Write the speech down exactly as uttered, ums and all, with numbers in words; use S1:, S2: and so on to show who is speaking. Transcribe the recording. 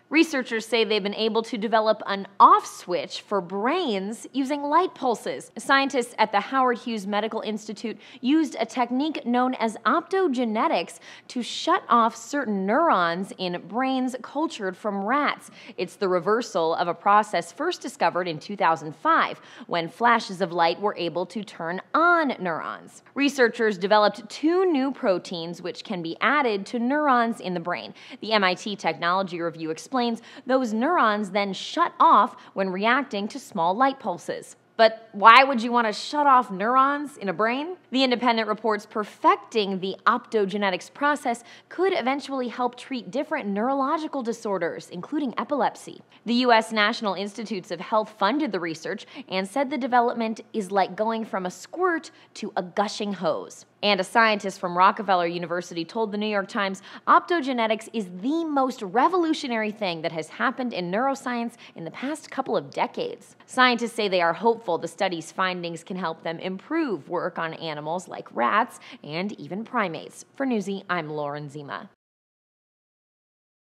S1: Researchers say they've been able to develop an off switch for brains using light pulses. Scientists at the Howard-Hughes Medical Institute used a technique known as optogenetics to shut off certain neurons in brains cultured from rats. It's the reversal of a process first discovered in two thousand five, when flashes of light were able to turn on neurons. Researchers developed two new proteins which can be added to neurons in the brain. The M I T Technology Review explains those neurons then shut off when reacting to small light pulses. But why would you want to shut off neurons in a brain? The Independent reports perfecting the optogenetics process could eventually help treat different neurological disorders, including epilepsy. The U S National Institutes of Health funded the research and said the development is like going from a squirt to a gushing hose. And a scientist from Rockefeller University told the New York Times, optogenetics is the most revolutionary thing that has happened in neuroscience in the past couple of decades. Scientists say they are hopeful the study's findings can help them improve work on animals like rats and even primates. For Newsy, I'm Lauren Zima.